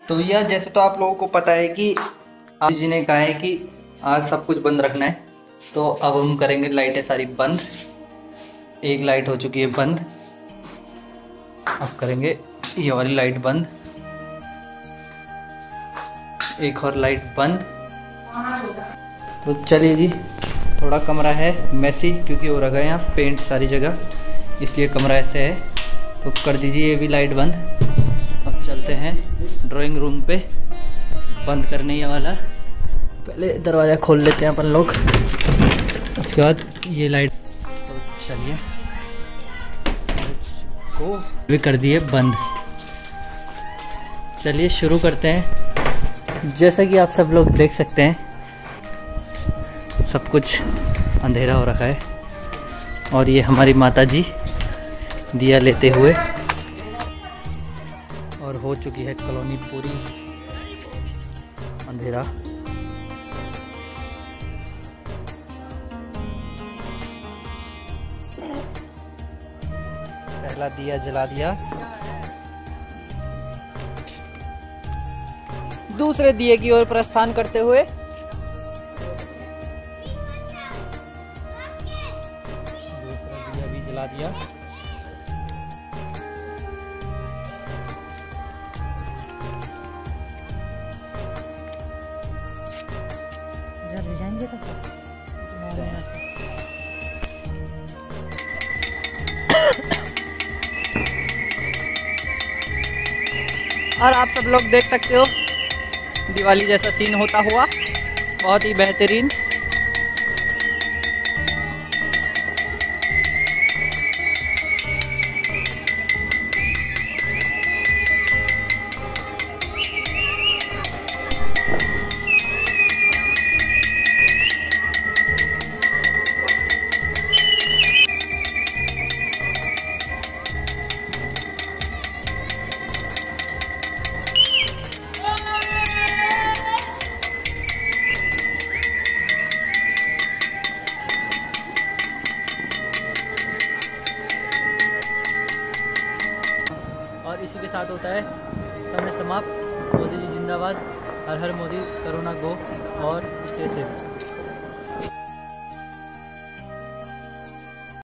तो यह जैसे तो आप लोगों को पता है कि आप जी ने कहा है कि आज सब कुछ बंद रखना है, तो अब हम करेंगे लाइटें सारी बंद। एक लाइट हो चुकी है बंद, अब करेंगे ये वाली लाइट बंद, एक और लाइट बंद। तो चलिए जी, थोड़ा कमरा है मैसी क्योंकि हो रखा है यहाँ पेंट सारी जगह, इसलिए कमरा ऐसे है। तो कर दीजिए ये भी लाइट बंद। अब चलते हैं ड्राइंग रूम पे, बंद करने ये वाला। पहले दरवाज़ा खोल लेते हैं अपन लोग, उसके बाद ये लाइट। तो चलिए को भी कर दिए बंद। चलिए शुरू करते हैं। जैसा कि आप सब लोग देख सकते हैं सब कुछ अंधेरा हो रखा है, और ये हमारी माता जी दिया लेते हुए, और हो चुकी है कॉलोनी पूरी अंधेरा। पहला दिया जला दिया, दूसरे दिए की ओर प्रस्थान करते हुए दूसरा दिया भी जला दिया। जाएंगे और आप सब लोग देख सकते हो दिवाली जैसा सीन होता हुआ, बहुत ही बेहतरीन। और इसी के साथ होता है समय समाप्त। मोदी जी जिंदाबाद, हर हर मोदी, कोरोना गो, और स्टे सेफ।